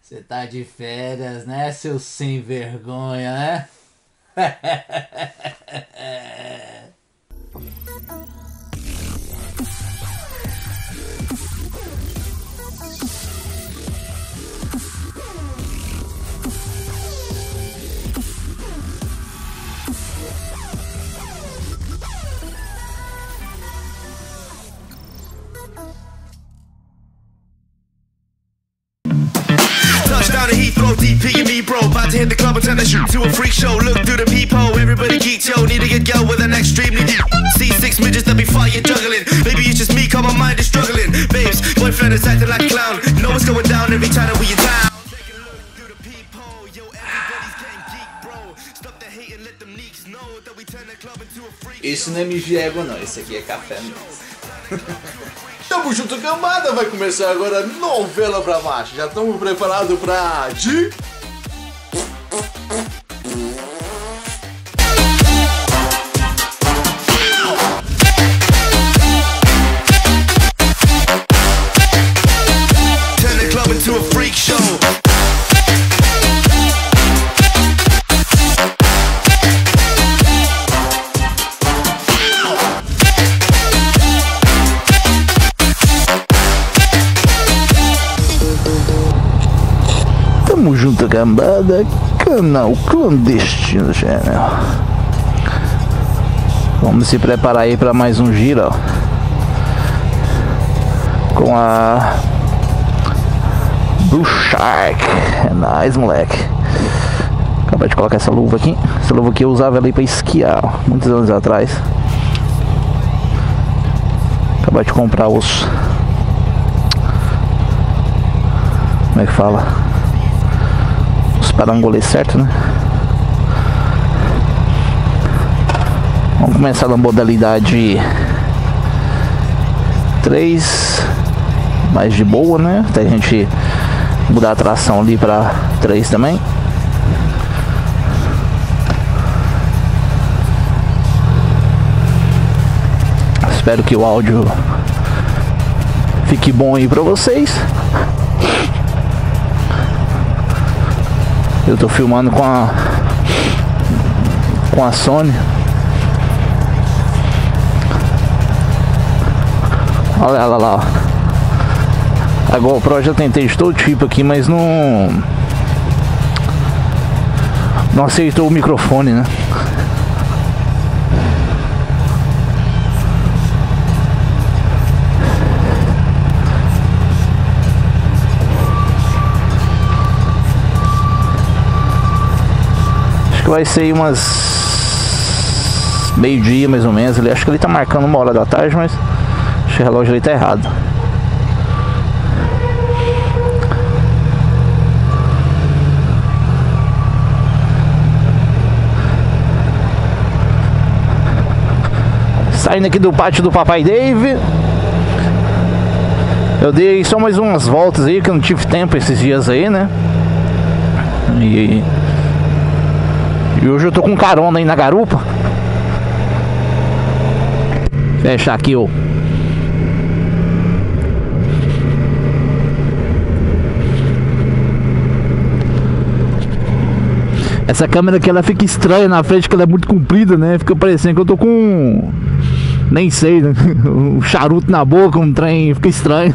Você tá de férias, né, seu sem vergonha, né? Touchdown to Heathrow, DP and me, bro. About to hit the club and turn the shoot to a freak show. Look through the peephole, everybody geek, yo. Need to get girl with an extremely deep. See six midgets that be fire juggling. Maybe it's just me, cause my mind is struggling. Babes, boyfriend is acting like a clown. Know what's going down every time that we in town. Take a look through the peephole, yo. Everybody's getting geek, bro. Stop the hate and let them neeks know that we turn the club into a freak show. Isso não é migiego, não. Isso aqui é café mesmo. Tamo junto, cambada! Vai começar agora a novela pra macho. Já estamos preparados pra... Turn the club into a freak show. Tamo junto, cambada, canal clandestino channel. Vamos se preparar aí para mais um giro, ó, com a Blue Shark. É nóis, moleque. Acabei de colocar essa luva aqui. Essa luva aqui eu usava ela aí pra esquiar, ó, muitos anos atrás. Acabei de comprar os... Como é que fala? Parangolês certo, né? Vamos começar na modalidade 3, mais de boa, né? Até a gente mudar a tração ali para 3 também. Espero que o áudio fique bom aí para vocês. Eu tô filmando com a Sony. Olha ela lá, ó. A GoPro eu já tentei de todo tipo aqui, mas não aceitou o microfone, né? Vai ser umas meio-dia mais ou menos ali. Acho que ele tá marcando 1h da tarde, mas acho que o relógio ali tá errado. Saindo aqui do pátio do Papai Dave. Eu dei só mais umas voltas aí, que eu não tive tempo esses dias aí, né? E hoje eu tô com carona aí na garupa. Fechar aqui, ó. Essa câmera aqui ela fica estranha na frente, que ela é muito comprida, né? Fica parecendo que eu tô com... Nem sei, né? Um charuto na boca, um trem, fica estranho.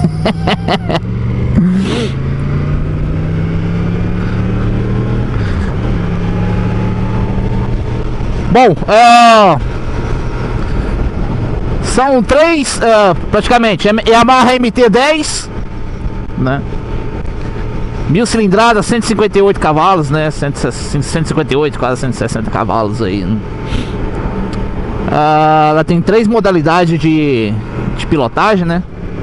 Bom, são 3, praticamente, Yamaha MT-10, né? 1000 cilindradas, 158 cavalos, né? 158, quase 160 cavalos aí, né? Ela tem 3 modalidades de pilotagem, né?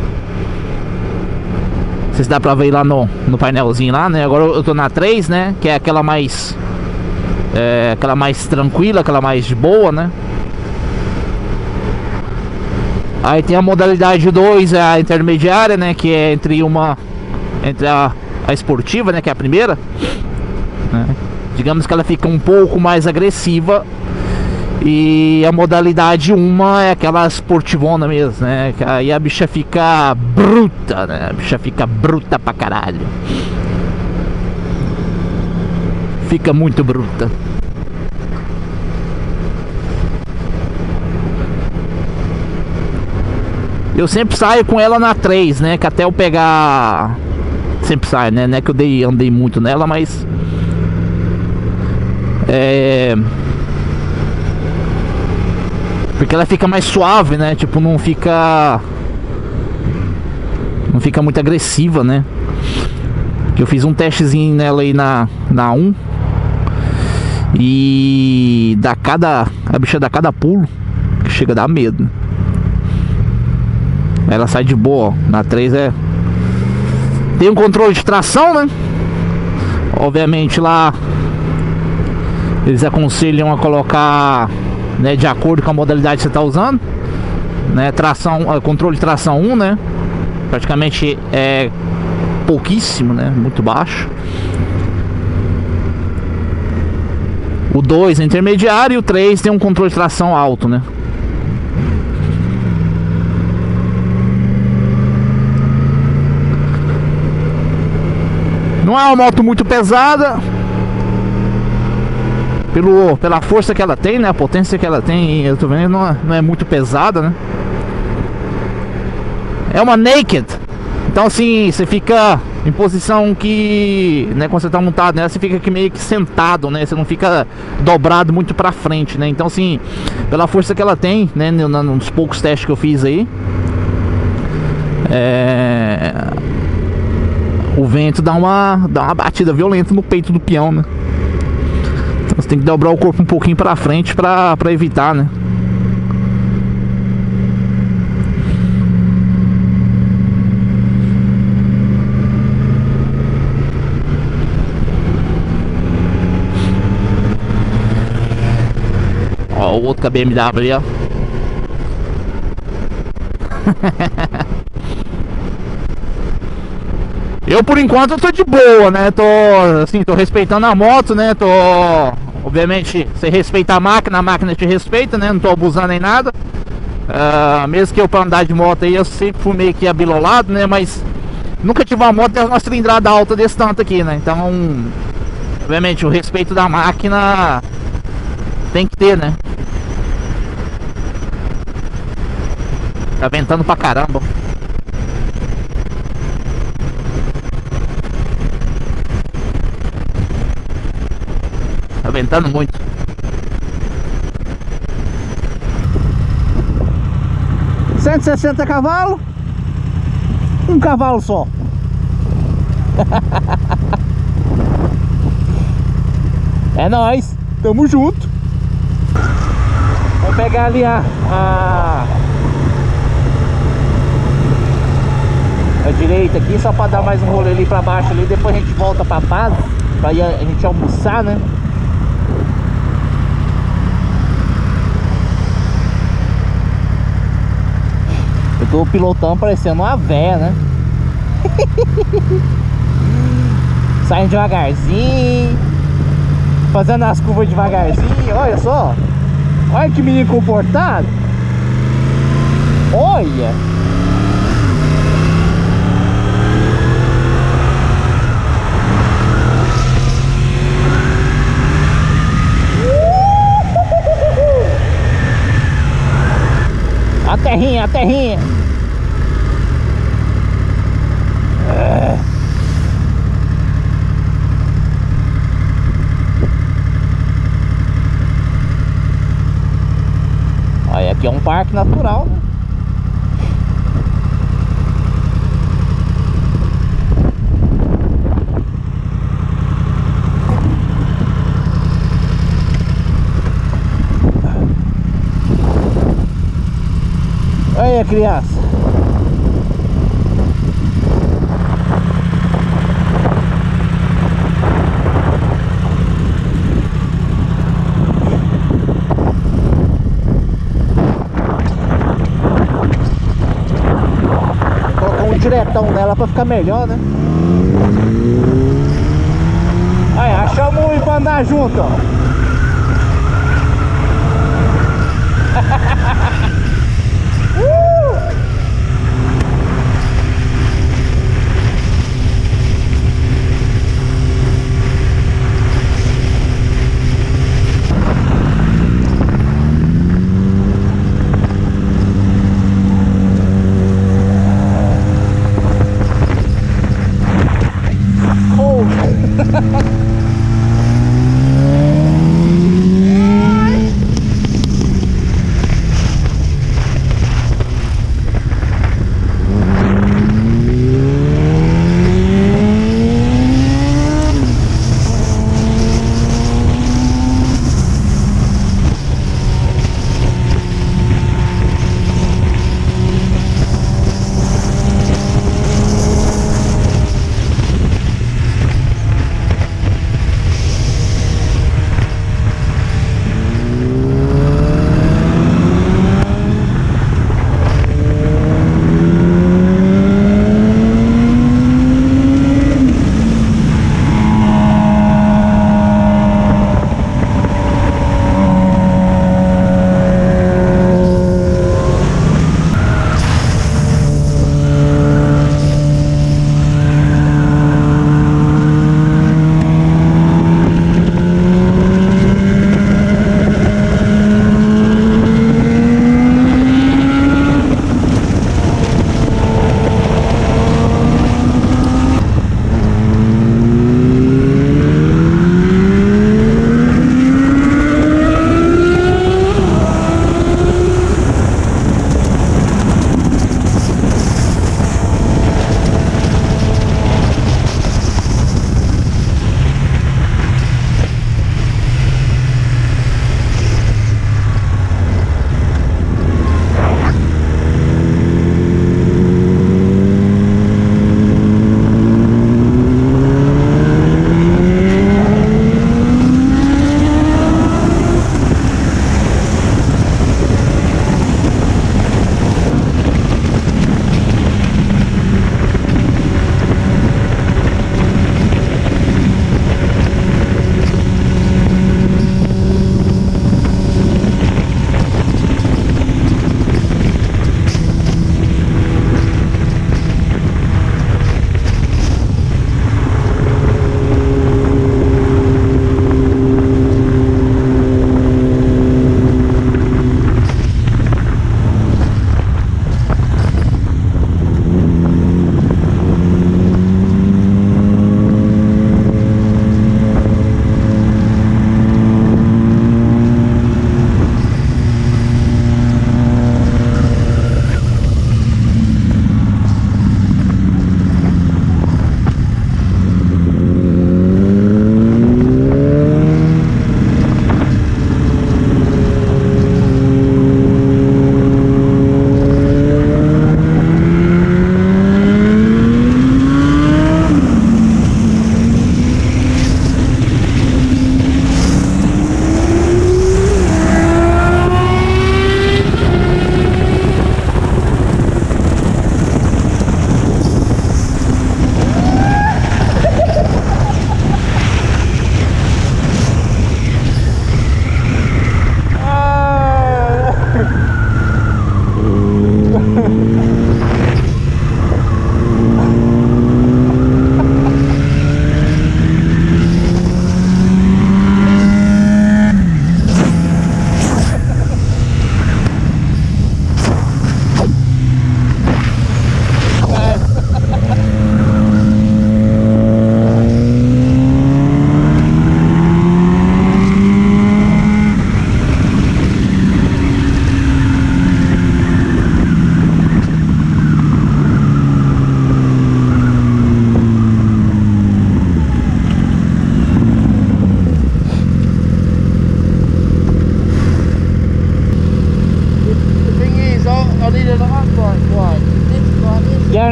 Não sei se dá pra ver lá no painelzinho lá, né? Agora eu tô na 3, né? Que é aquela mais tranquila, aquela mais de boa, né? Aí tem a modalidade 2, a intermediária, né? Que é entre a esportiva, né? Que é a primeira, né? Digamos que ela fica um pouco mais agressiva. E a modalidade 1 é aquela esportivona mesmo, né? Aí a bicha fica bruta, né? A bicha fica bruta pra caralho. fica muito bruta. Eu sempre saio com ela na 3, né? Que até eu pegar... Sempre saio, né? Não é que eu andei muito nela, mas... Porque ela fica mais suave, né? Tipo, não fica muito agressiva, né? Eu fiz um testezinho nela aí na 1. E a bicha dá cada pulo que chega a dar medo. Ela sai de boa, ó. Na 3 tem um controle de tração, né? Obviamente lá eles aconselham a colocar, né, de acordo com a modalidade que você está usando, né? Controle de tração 1, né? Praticamente é pouquíssimo, né? Muito baixo. O 2 é intermediário e o 3 tem um controle de tração alto, né? Não é uma moto muito pesada, pela força que ela tem, né? A potência que ela tem, eu tô vendo, não é muito pesada, né? É uma naked. Então assim, você fica em posição que, né, quando você tá montado nela, você fica aqui meio que sentado, né? Você não fica dobrado muito pra frente, né? Então assim, pela força que ela tem, né, nos poucos testes que eu fiz aí, o vento dá uma batida violenta no peito do peão, né? Então você tem que dobrar o corpo um pouquinho pra frente pra evitar, né? Ó, o outro com a BMW ali, ó. Eu por enquanto eu tô de boa, né? Tô respeitando a moto, né? Obviamente, você respeita a máquina te respeita, né? Não tô abusando em nada. Mesmo que eu pra andar de moto aí, eu sempre fui meio que abilolado, né? Mas nunca tive uma moto de uma cilindrada alta desse tanto aqui, né? Então, obviamente, o respeito da máquina tem que ter, né? Tá ventando pra caramba. Tá ventando muito. $160 cavalos. Um cavalo só. É nóis. Tamo junto. Vou pegar ali a direita aqui, só pra dar mais um rolê ali pra baixo ali. Depois a gente volta pra Paz, pra ir a gente almoçar, né? Eu tô pilotando parecendo uma véia, né? Saindo devagarzinho, fazendo as curvas devagarzinho. Olha só. Olha que menino comportado. Olha. A terrinha, a terrinha. Aí aqui é um parque natural, né? Olha, criança. Vou colocar um diretão nela pra ficar melhor, né? Aí, achamos um pra andar junto, ó.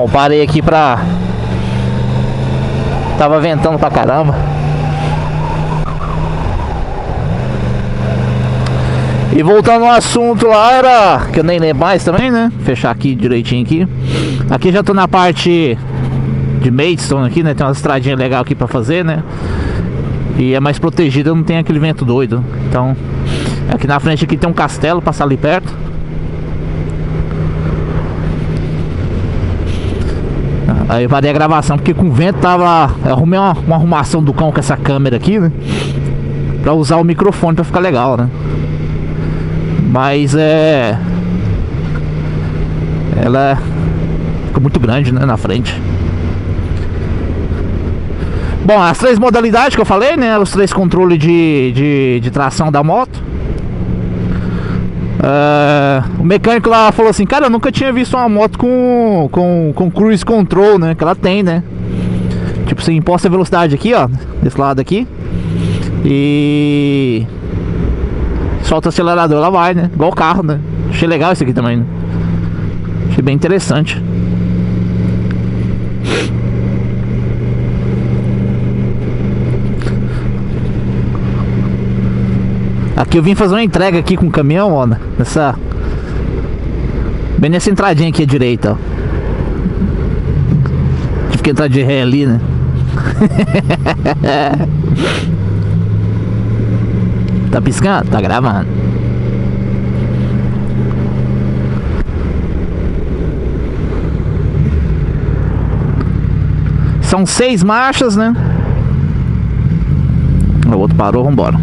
Bom, parei aqui pra... Tava ventando pra caramba. E voltando ao assunto lá, era... Que eu nem lembro mais também, né? Fechar aqui direitinho aqui. Aqui já tô na parte de Maidstone aqui, né? Tem uma estradinha legal aqui pra fazer, né? E é mais protegida, não tem aquele vento doido. Então, aqui na frente aqui tem um castelo, passar ali perto. Aí eu parei a gravação porque com o vento tava... Eu arrumei uma arrumação do cão com essa câmera aqui, né? Pra usar o microfone pra ficar legal, né? Mas ela ficou muito grande, né? Na frente. Bom, as 3 modalidades que eu falei, né? Os 3 controles de tração da moto. O mecânico lá falou assim: cara, eu nunca tinha visto uma moto com cruise control, né? Que ela tem, né? Tipo, você imposta a velocidade aqui, ó, desse lado aqui, e solta o acelerador, ela vai, né? Igual o carro, né? Achei legal isso aqui também, né? Achei bem interessante. Aqui eu vim fazer uma entrega aqui com o caminhão, ó, nessa... Bem nessa entradinha aqui à direita, ó. Tive que entrar de ré ali, né? Tá piscando? Tá gravando. São 6 marchas, né? O outro parou, vambora.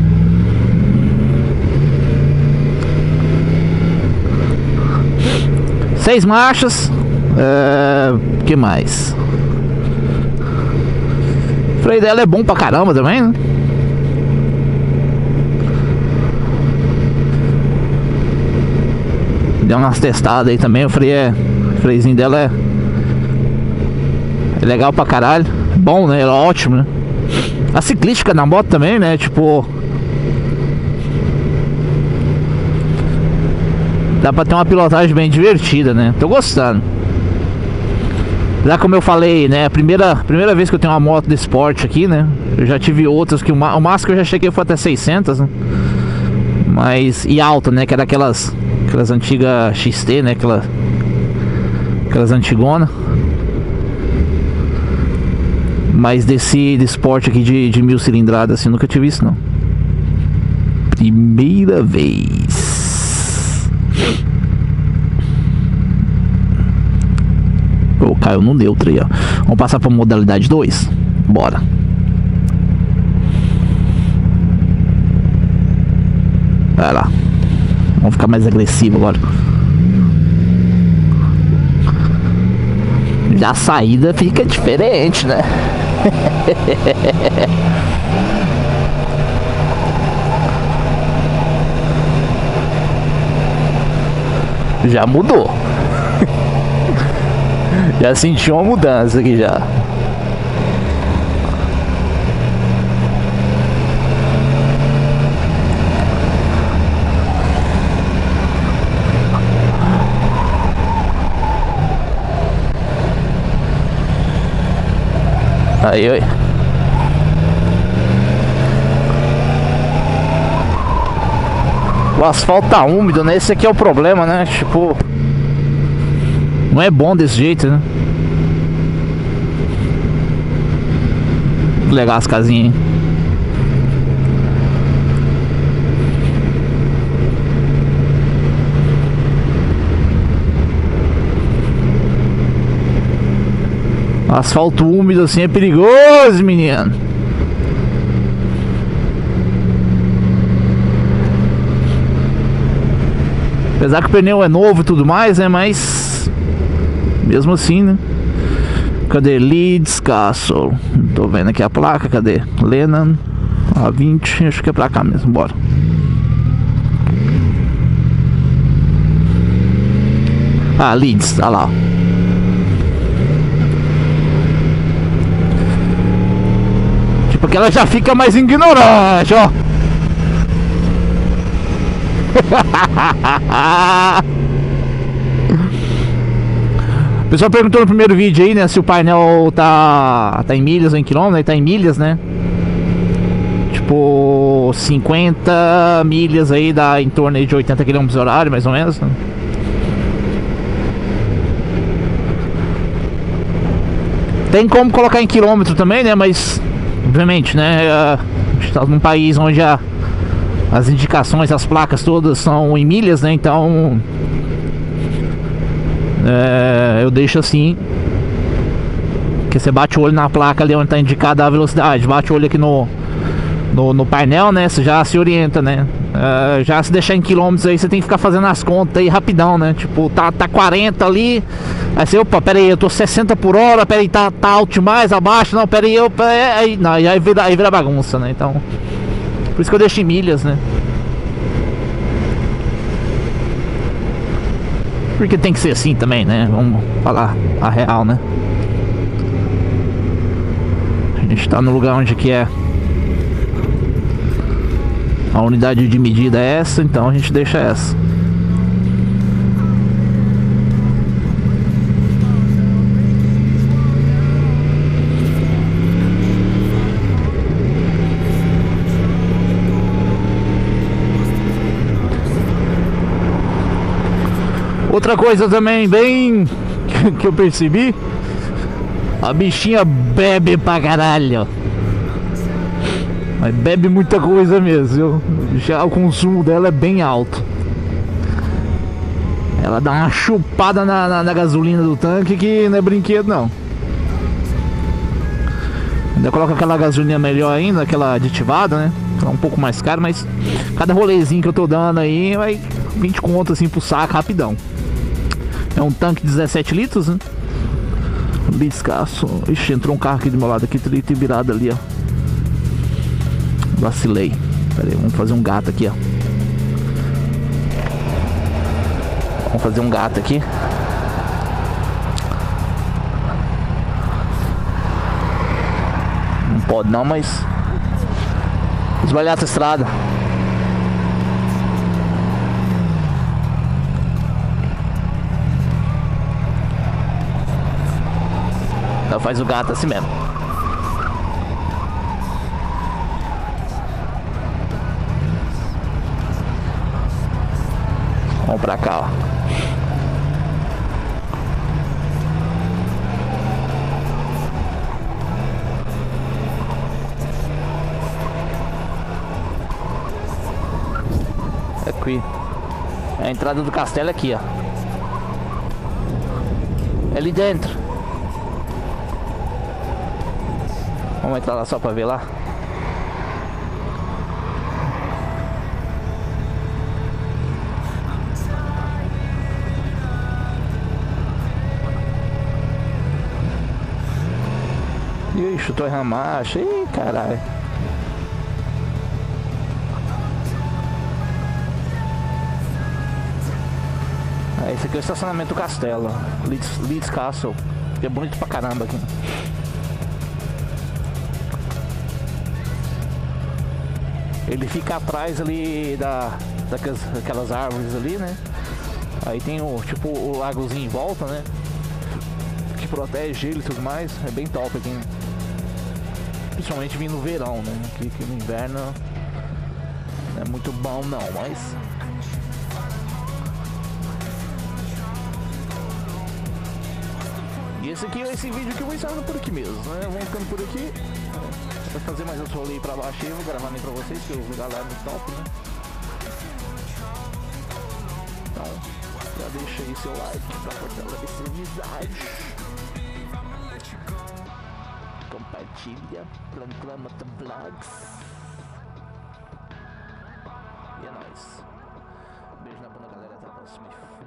Seis marchas. Que mais? O freio dela é bom pra caramba também, né? Deu umas testadas aí também. O freiozinho dela é legal pra caralho. Bom, né? É ótimo, né? A ciclística na moto também, né? Tipo, dá pra ter uma pilotagem bem divertida, né? Tô gostando. Já como eu falei, né? A primeira vez que eu tenho uma moto de esporte aqui, né? Eu já tive outras que o máximo que eu já cheguei foi até 600, né? Mas... E alta, né? Que era aquelas antigas XT, né? Aquelas antigonas. Mas de esporte aqui de 1000 cilindradas, assim, nunca tive isso, não. Primeira vez. Pô, caiu no neutro aí, ó. Vamos passar para modalidade 2? Bora. Vai lá. Vamos ficar mais agressivo agora. Já a saída fica diferente, né? Já mudou. Já senti uma mudança aqui já. Aí, oi. O asfalto tá úmido, né? Esse aqui é o problema, né? Tipo, não é bom desse jeito, né? Legal as casinhas, hein? Asfalto úmido assim é perigoso, menino. Apesar que o pneu é novo e tudo mais, né? Mas mesmo assim, né? Cadê? Leeds Castle. Não tô vendo aqui a placa. Cadê? Lennon A20. Acho que é pra cá mesmo. Bora. Ah, Leeds. Tá lá. Tipo que ela já fica mais ignorante, ó. O pessoal perguntou no primeiro vídeo aí, né, se o painel tá em milhas ou em quilômetros, né? Tá em milhas, né? Tipo, 50 milhas aí dá em torno aí de 80 km/h, mais ou menos, né? Tem como colocar em quilômetro também, né? Mas, obviamente, né? A gente tá num país onde as indicações, as placas todas são em milhas, né? Então, eu deixo assim. Que você bate o olho na placa ali onde tá indicada a velocidade. Bate o olho aqui no painel, né? Você já se orienta, né? Já se deixar em quilômetros aí, você tem que ficar fazendo as contas aí rapidão, né? Tipo, tá 40 ali. Aí você, opa, pera aí, eu tô 60 por hora. Pera aí, tá alto demais, abaixo. Não, pera aí, aí vira bagunça, né? Então, por isso que eu deixo em milhas, né? Porque tem que ser assim também, né? Vamos falar a real, né? A gente tá no lugar onde que é a unidade de medida é essa, então a gente deixa essa. Outra coisa também bem que eu percebi, a bichinha bebe pra caralho. Mas bebe muita coisa mesmo, viu? Já o consumo dela é bem alto. Ela dá uma chupada na gasolina do tanque que não é brinquedo não. Ainda coloca aquela gasolina melhor ainda, aquela aditivada, né? É um pouco mais caro, mas cada rolezinho que eu tô dando aí vai 20 conto assim pro saco rapidão. É um tanque de 17 litros, né? Descasso. Ixi, entrou um carro aqui do meu lado aqui, teria que ter virado ali, ó. Vacilei. Pera aí, vamos fazer um gato aqui, ó. Vamos fazer um gato aqui. Não pode não, mas esbalhar essa estrada. Então faz o gato assim mesmo. Vamos pra cá, ó. Aqui. É a entrada do castelo aqui, ó. É ali dentro. Vamos entrar lá só pra ver lá. Ih, chutou em ramacha. Ih, caralho. Esse aqui é o estacionamento do castelo. Leeds Castle. É bonito pra caramba aqui. Ele fica atrás ali daquelas árvores ali, né? Aí tem o lagozinho em volta, né? Que protege ele e tudo mais. É bem top aqui, né? Principalmente vindo no verão, né? Que no inverno não é muito bom não, mas... E esse vídeo aqui eu vou encerrando por aqui mesmo, né? Vamos ficando por aqui. Vou fazer mais outro rolê aí pra baixo e vou gravar nem pra vocês, que o lugar lá é muito top, né? Então, já deixa aí seu like pra fortalecer essa amizade. Compartilha, proclama vlogs. E é nóis. Beijo na bunda, galera. Até a próxima.